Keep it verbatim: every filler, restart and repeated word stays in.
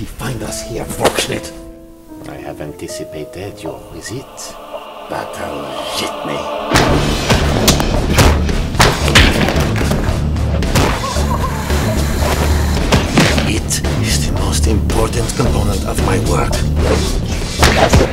he find us here, Volksnit? I have anticipated your visit. That'll shit me. It is the most important component of my work.